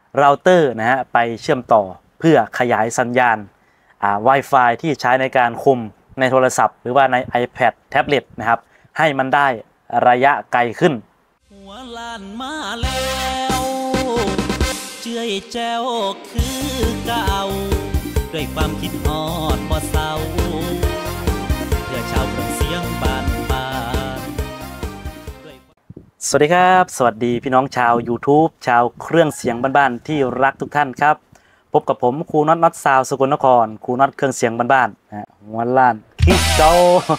เราเตอร์นะฮะไปเชื่อมต่อเพื่อขยายสัญญาณWi-Fi ที่ใช้ในการคุมในโทรศัพท์หรือว่าใน iPad แท็บเล็ตนะครับให้มันได้ระยะไกลขึ้นหัวล้านมาแล้วเจื่อยแจ้วคือเก่าด้วยความคิดฮอดบ่เศร้าเพื่อชาวเครื่องเสียงบ้านสวัสดีครับสวัสดีพี่น้องชาว YouTube ชาวเครื่องเสียงบ้านๆที่รักทุกท่านครับพบกับผมครูน็อตซาวสกลนครครูน็อตเครื่องเสียงบ้านๆหัวล้านคิดเจ้า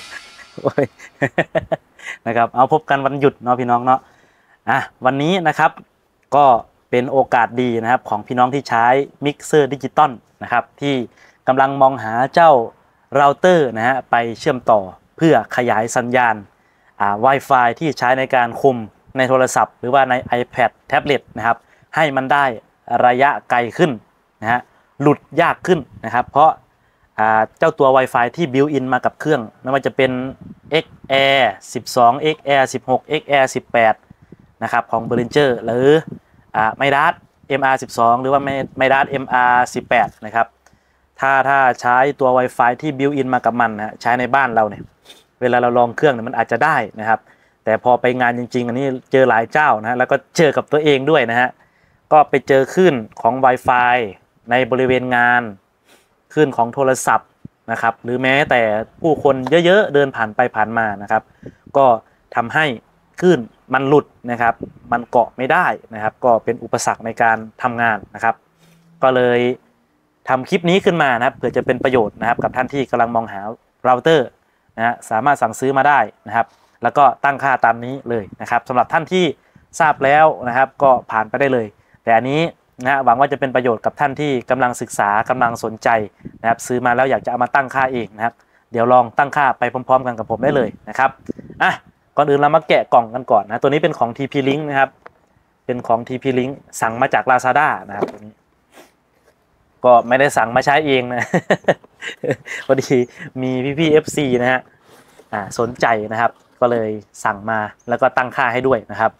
นะครับเอาพบกันวันหยุดเนาะพี่น้องเนาะวันนี้นะครับก็เป็นโอกาสดีนะครับของพี่น้องที่ใช้มิกเซอร์ดิจิตอลนะครับที่กำลังมองหาเจ้าเราเตอร์นะฮะไปเชื่อมต่อเพื่อขยายสัญญาณWi-Fi ที่ใช้ในการคุมในโทรศัพท์หรือว่าใน iPad แท็บเล็ตนะครับให้มันได้ระยะไกลขึ้นนะฮะหลุดยากขึ้นนะครับเพราะเจ้าตัว Wi-Fi ที่บิวอินมากับเครื่องไม่ว่าจะเป็น XR 12 XR 16 XR 18นะครับของ Behringer หรือMidas MR 12หรือว่า Midas MR 18นะครับถ้าใช้ตัว Wi-Fi ที่บิวอินมากับมันนะใช้ในบ้านเราเนี่ยเวลาเราลองเครื่องเนี่ยมันอาจจะได้นะครับแต่พอไปงานจริงๆอันนี้เจอหลายเจ้านะแล้วก็เจอกับตัวเองด้วยนะฮะก็ไปเจอคลื่นของ Wi-Fi ในบริเวณงานคลื่นของโทรศัพท์นะครับหรือแม้แต่ผู้คนเยอะๆเดินผ่านไปผ่านมานะครับก็ทำให้คลื่นมันหลุดนะครับมันเกาะไม่ได้นะครับก็เป็นอุปสรรคในการทำงานนะครับก็เลยทำคลิปนี้ขึ้นมานะครับเพื่อจะเป็นประโยชน์นะครับกับท่านที่กำลังมองหาเราเตอร์นะสามารถสั่งซื้อมาได้นะครับแล้วก็ตั้งค่าตามนี้เลยนะครับสำหรับท่านที่ทราบแล้วนะครับก็ผ่านไปได้เลยแต่อันนี้นะหวังว่าจะเป็นประโยชน์กับท่านที่กำลังศึกษากำลังสนใจนะครับซื้อมาแล้วอยากจะเอามาตั้งค่าเองนะครับเดี๋ยวลองตั้งค่าไปพร้อมๆกันกับผมได้เลยนะครับก่อนอื่นเรามาแกะกล่องกันก่อนนะตัวนี้เป็นของ TP-Link นะครับเป็นของ TP-Link สั่งมาจาก Lazada นะครับตัวนี้ก็ไม่ได้สั่งมาใช้เองนะพอดีมีพี่ๆ FC นะฮะสนใจนะครับก็เลยสั่งมาแล้วก็ตั้งค่าให้ด้วยนะครับ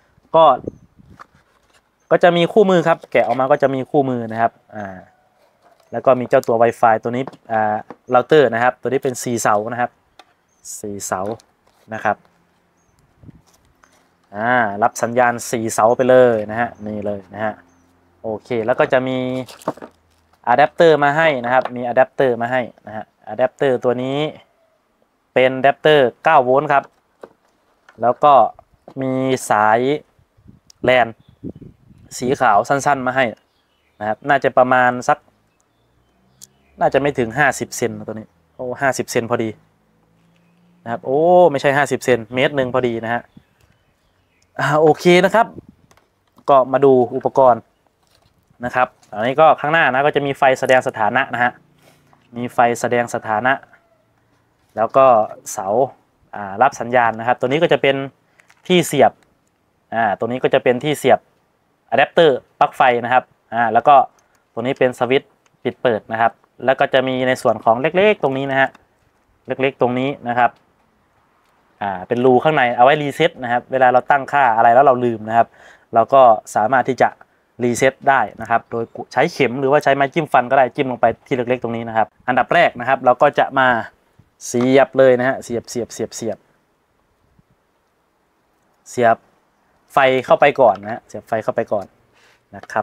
ก็จะมีคู่มือครับแกะออกมาก็จะมีคู่มือนะครับแล้วก็มีเจ้าตัว Wi-Fi ตัวนี้เราเตอร์นะครับตัวนี้เป็น4เสานะครับ4เสานะครับรับสัญญาณ4เสาไปเลยนะฮะนี่เลยนะฮะโอเคแล้วก็จะมีอะแดปเตอร์มาให้นะครับมีอะแดปเตอร์มาให้นะฮะอะแดปเตอร์ตัวนี้เป็นอะแดปเตอร์9โวลต์ครับแล้วก็มีสายแลนสีขาวสั้นๆมาให้นะครับน่าจะประมาณสักน่าจะไม่ถึง50เซนตัวนี้โอ้50เซนพอดีนะครับโอ้ไม่ใช่50เซนเมตรหนึ่งพอดีนะฮะโอเคนะครับก็มาดูอุปกรณ์นะครับอันนี้ก็ข้างหน้านะก็จะมีไฟแสดงสถานะนะฮะมีไฟแสดงสถานะแล้วก็เสารับสัญญาณนะครับตัวนี้ก็จะเป็นที่เสียบตัวนี้ก็จะเป็นที่เสียบอะแดปเตอร์ปลั๊กไฟนะครับแล้วก็ตัวนี้เป็นสวิตช์ปิดเปิดนะครับแล้วก็จะมีในส่วนของเล็กๆตรงนี้นะฮะเล็กๆตรงนี้นะครับเป็นรูข้างในเอาไว้รีเซ็ตนะครับเวลาเราตั้งค่าอะไรแล้วเราลืมนะครับเราก็สามารถที่จะรีเซ็ตได้นะครับโดยใช้เข็มหรือว่าใช้ไม้จิ้มฟันก็ได้จิ้มลงไปที่เล็กๆตรงนี้นะครับอันดับแรกนะครับเราก็จะมาเสียบเลยนะฮะเสียบไฟเข้าไปก่อนนะฮะเสียบไฟเข้าไปก่อนนะครับ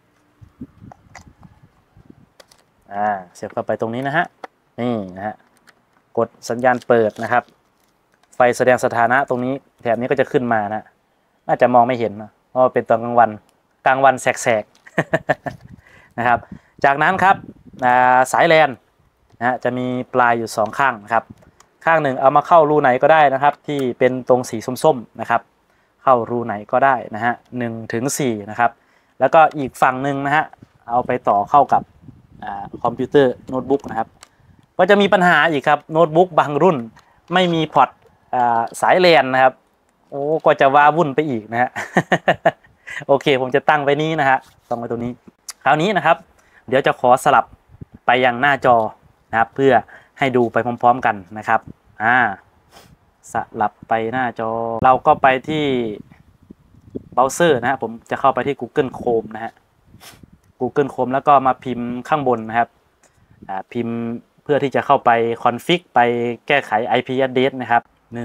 เสียบเข้าไปตรงนี้นะฮะนี่นะฮะกดสัญญาณเปิดนะครับไฟแสดงสถานะตรงนี้แถบนี้ก็จะขึ้นมานะน่าจะมองไม่เห็นนะเพราะเป็นตอนกลางวันแสกๆนะครับจากนั้นครับสายแลนนะจะมีปลายอยู่2ข้างนะครับข้างหนึ่งเอามาเข้ารูไหนก็ได้นะครับที่เป็นตรงสีส้มๆนะครับเข้ารูไหนก็ได้นะฮะ1 ถึง 4นะครับแล้วก็อีกฝั่งหนึ่งนะฮะเอาไปต่อเข้ากับคอมพิวเตอร์โน้ตบุ๊กนะครับก็จะมีปัญหาอีกครับโน้ตบุ๊กบางรุ่นไม่มีพอร์ตสายแลนนะครับโอ้ก็จะว้าวุ่นไปอีกนะฮะ โอเคผมจะตั้งไว้นี้นะฮะตั้งไว้ตรงนี้คราวนี้นะครับเดี๋ยวจะขอสลับไปยังหน้าจอนะครับเพื่อให้ดูไปพร้อมๆกันนะครับสลับไปหน้าจอเราก็ไปที่เบราว์เซอร์นะฮะผมจะเข้าไปที่ Google Chrome นะฮะ Google Chrome แล้วก็มาพิมพ์ข้างบนนะครับพิมพ์เพื่อที่จะเข้าไปคอนฟิกไปแก้ไข IP address นะครับ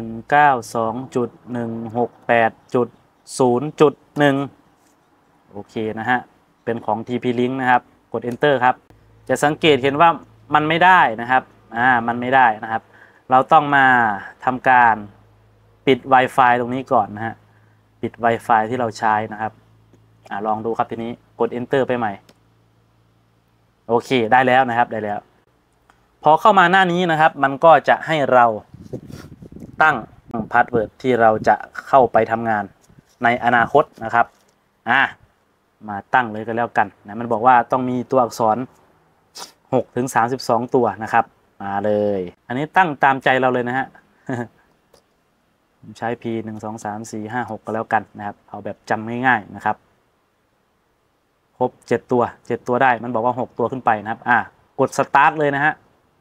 192.168.0.1 โอเคนะฮะเป็นของ TP-Link นะครับกด Enter ครับจะสังเกตเห็นว่ามันไม่ได้นะครับมันไม่ได้นะครับเราต้องมาทำการปิด Wi-Fi ตรงนี้ก่อนนะฮะปิด Wi-Fi ที่เราใช้นะครับลองดูครับทีนี้กด Enter ไปใหม่โอเคได้แล้วนะครับได้แล้วพอเข้ามาหน้านี้นะครับมันก็จะให้เราตั้งพาสเวิร์ดที่เราจะเข้าไปทำงานในอนาคตนะครับมาตั้งเลยก็แล้วกันนะมันบอกว่าต้องมีตัวอักษร6 ถึง 32 ตัวนะครับมาเลยอันนี้ตั้งตามใจเราเลยนะฮะ ใช้ P 1 2 3 4 5 6ก็แล้วกันนะครับเอาแบบจำง่ายๆนะครับครบ7 ตัวได้มันบอกว่า6 ตัวขึ้นไปนะครับกด Start เลยนะฮะ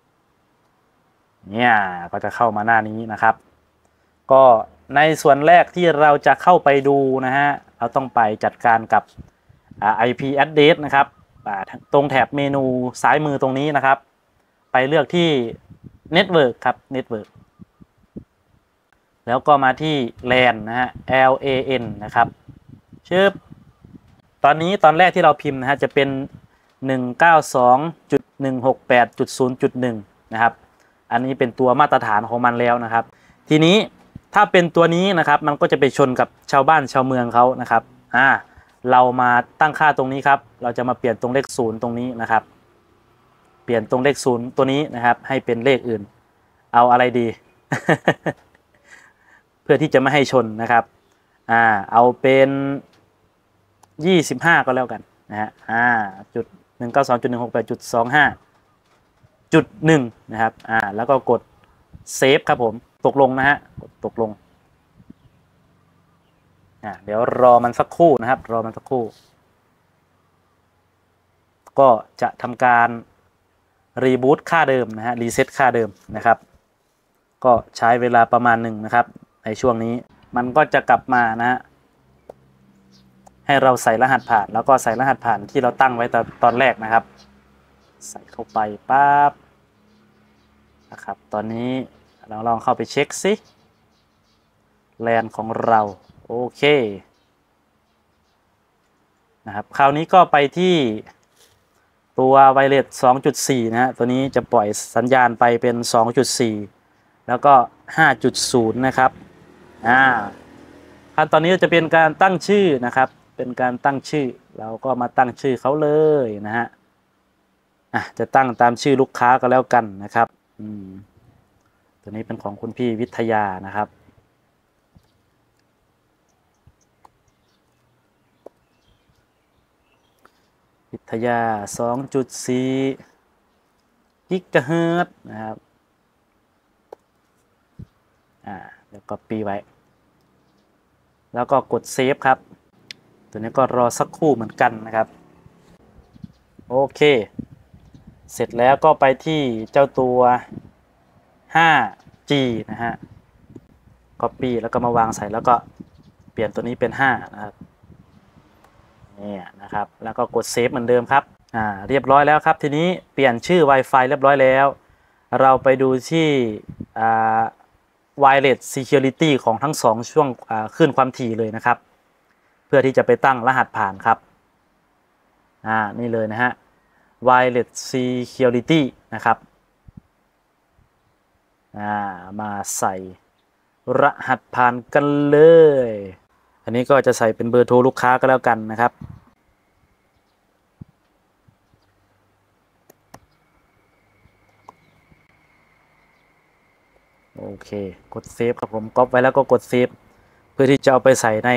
เนี่ยก็จะเข้ามาหน้านี้นะครับก็ในส่วนแรกที่เราจะเข้าไปดูนะฮะเราต้องไปจัดการกับIP address นะครับตรงแถบเมนูซ้ายมือตรงนี้นะครับไปเลือกที่ Network ครับ Network แล้วก็มาที่ LAN นะฮะ LAN นะครับตอนแรกที่เราพิมพ์นะฮะจะเป็น 192.168.0.1 นะครับอันนี้เป็นตัวมาตรฐานของมันแล้วนะครับทีนี้ถ้าเป็นตัวนี้นะครับมันก็จะไปชนกับชาวบ้านชาวเมืองเขานะครับเรามาตั้งค่าตรงนี้ครับเราจะมาเปลี่ยนตรงเลข0ตรงนี้นะครับเปลี่ยนตรงเลข0ตัวนี้นะครับให้เป็นเลขอื่นเอาอะไรดี เพื่อที่จะไม่ให้ชนนะครับเอาเป็น25ก็แล้วกันนะฮะ192.168.25.1 นะครับแล้วก็กดเซฟครับผมตกลงนะฮะกดตกลงเดี๋ยวรอมันสักครู่นะครับรอมันสักครู่ก็จะทำการรีบูตค่าเดิมนะฮะรีเซ็ตค่าเดิมนะครับก็ใช้เวลาประมาณหนึ่งนะครับในช่วงนี้มันก็จะกลับมานะฮะให้เราใส่รหัสผ่านแล้วก็ใส่รหัสผ่านที่เราตั้งไว้ตอนแรกนะครับใส่เข้าไปปั๊บนะครับตอนนี้เราลองเข้าไปเช็คซิแลนของเราโอเคนะครับคราวนี้ก็ไปที่ตัวไวเลส 2.4 นะฮะตัวนี้จะปล่อยสัญญาณไปเป็น 2.4 แล้วก็ 5.0 นะครับขั้นตอนนี้จะเป็นการตั้งชื่อนะครับเป็นการตั้งชื่อเราก็มาตั้งชื่อเขาเลยนะฮะจะตั้งตามชื่อลูกค้าก็แล้วกันนะครับตัวนี้เป็นของคุณพี่วิทยานะครับวิทยา 2.4 กิกะเฮิรตซ์นะครับเดี๋ยว copy ไว้แล้วก็กดเซฟครับตัวนี้ก็รอสักครู่เหมือนกันนะครับโอเคเสร็จแล้วก็ไปที่เจ้าตัว 5G นะฮะ copy แล้วก็มาวางใส่แล้วก็เปลี่ยนตัวนี้เป็น5นะครับนี่นะครับแล้วก็กดเซฟเหมือนเดิมครับเรียบร้อยแล้วครับทีนี้เปลี่ยนชื่อ Wi-Fi เรียบร้อยแล้วเราไปดูที่Wireless Security ของทั้ง2ช่วงคลื่นความถี่เลยนะครับเพื่อที่จะไปตั้งรหัสผ่านครับนี่เลยนะฮะ Wireless Security นะครับมาใส่รหัสผ่านกันเลยอันนี้ก็จะใส่เป็นเบอร์โทรลูกค้าก็แล้วกันนะครับโอเคกดเซฟครับผมก๊อปไว้แล้วก็กดเซฟเพื่อที่จะเอาไปใส่ใน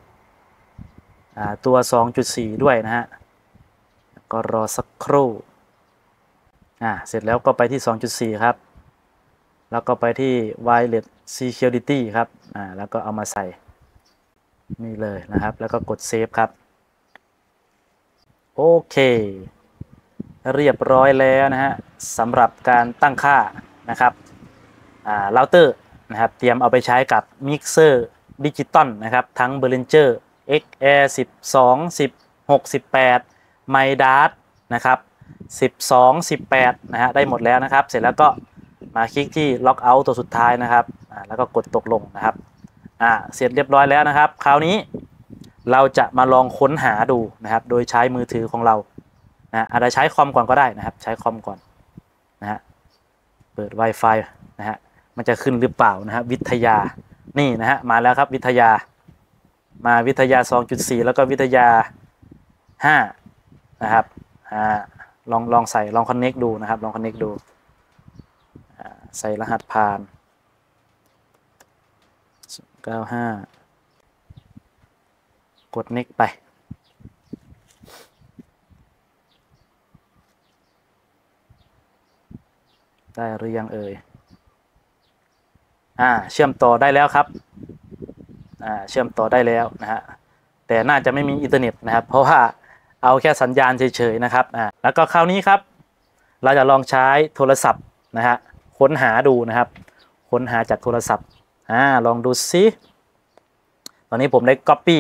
ตัว 2.4 ด้วยนะฮะก็รอสักครู่เสร็จแล้วก็ไปที่ 2.4 ครับแล้วก็ไปที่ Wireless Security ครับแล้วก็เอามาใส่นี่เลยนะครับแล้วก็กดเซฟครับโอเคเรียบร้อยแล้วนะฮะสำหรับการตั้งค่านะครับเราเตอร์นะครับเตรียมเอาไปใช้กับมิกเซอร์ดิจิตอลนะครับทั้ง Behringer XR 12 16 18 ไมดัสนะครับ12 18นะฮะได้หมดแล้วนะครับเสร็จแล้วก็มาคลิกที่ล็อกเอาท์ตัวสุดท้ายนะครับแล้วก็กดตกลงนะครับเสร็จเรียบร้อยแล้วนะครับคราวนี้เราจะมาลองค้นหาดูนะครับโดยใช้มือถือของเราอาจจะใช้คอมก่อนก็ได้นะครับใช้คอมก่อนนะฮะเปิด Wi-Fi นะฮะมันจะขึ้นหรือเปล่านะฮะวิทยานี่นะฮะมาแล้วครับวิทยามาวิทยา 2.4 แล้วก็วิทยา5นะครับลองใส่ลองคอนเน็กดูนะครับลองคอนเน็กดูใส่รหัสผ่าน95กด next ไปได้หรือยังเอ่ยเชื่อมต่อได้แล้วครับเชื่อมต่อได้แล้วนะฮะแต่น่าจะไม่มีอินเทอร์เน็ตนะครับเพราะว่าเอาแค่สัญญาณเฉยๆนะครับแล้วก็คราวนี้ครับเราจะลองใช้โทรศัพท์นะฮะค้นหาดูนะครับค้นหาจากโทรศัพท์ลองดูซิตอนนี้ผมได้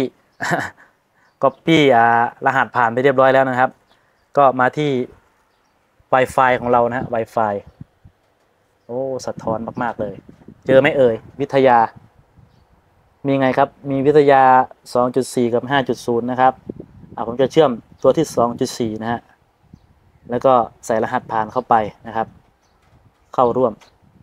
copy รหัสผ่านไปเรียบร้อยแล้วนะครับก็มาที่ Wi-Fi ของเรานะฮะ Wi-Fi โอ้สะท้อนมากๆเลยเจอไหมเอ่ยวิทยามีไงครับมีวิทยา 2.4 กับ 5.0 นะครับผมจะเชื่อมตัวที่ 2.4 นะฮะแล้วก็ใส่รหัสผ่านเข้าไปนะครับเข้าร่วม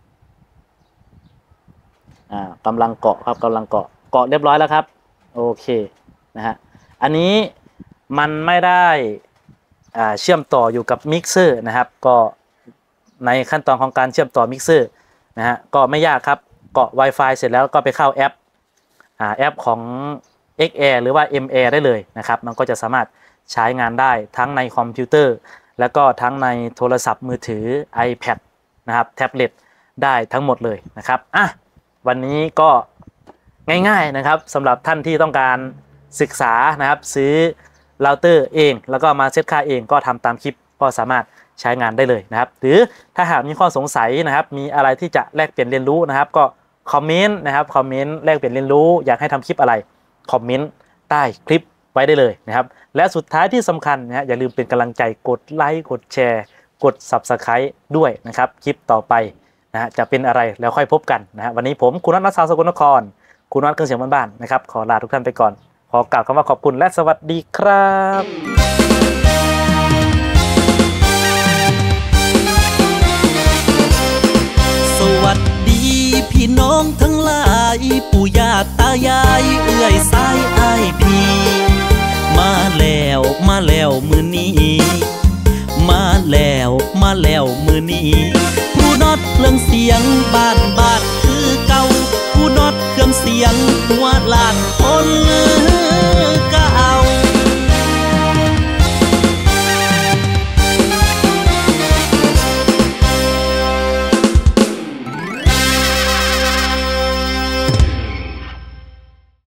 กำลังเกาะครับกำลังเกาะเรียบร้อยแล้วครับโอเคนะฮะอันนี้มันไม่ได้เชื่อมต่ออยู่กับมิกเซอร์นะครับก็ในขั้นตอนของการเชื่อมต่อมิกเซอร์นะฮะก็ไม่ยากครับเกาะ Wi-Fi เสร็จแล้วก็ไปเข้าแอปของ XAir หรือว่า MAir ได้เลยนะครับมันก็จะสามารถใช้งานได้ทั้งในคอมพิวเตอร์แล้วก็ทั้งในโทรศัพท์มือถือ iPad นะครับแท็บเล็ตได้ทั้งหมดเลยนะครับวันนี้ก็ง่ายๆนะครับสำหรับท่านที่ต้องการศึกษานะครับซื้อเราเตอร์เองแล้วก็มาเซตค่าเองก็ทำตามคลิปก็สามารถใช้งานได้เลยนะครับหรือถ้าหากมีข้อสงสัยนะครับมีอะไรที่จะแลกเปลี่ยนเรียนรู้นะครับก็คอมเมนต์นะครับคอมเมนต์แลกเปลี่ยนเรียนรู้อยากให้ทำคลิปอะไรคอมเมนต์ใต้คลิปไว้ได้เลยนะครับและสุดท้ายที่สำคัญนะฮะอย่าลืมเป็นกำลังใจกดไลค์กดแชร์กด Subscribe ด้วยนะครับคลิปต่อไปนะฮะจะเป็นอะไรแล้วค่อยพบกันนะฮะวันนี้ผมคุณนัท สกลนครคุณนัทเครื่องเสียงบ้านๆนะครับขอลาทุกท่านไปก่อนขอกล่าวคำว่าขอบคุณและสวัสดีครับสวัสดีพี่น้องทั้งหลายปู่ย่าตายายเอื้อยสายอ้ายพี่มาแล้วมื้อนี้มาแล้วมื้อนี้ผู้น็อตเครื่องเสียงบ้านคือเก่าผู้น็อตเครื่องเสียงหัวล้านคน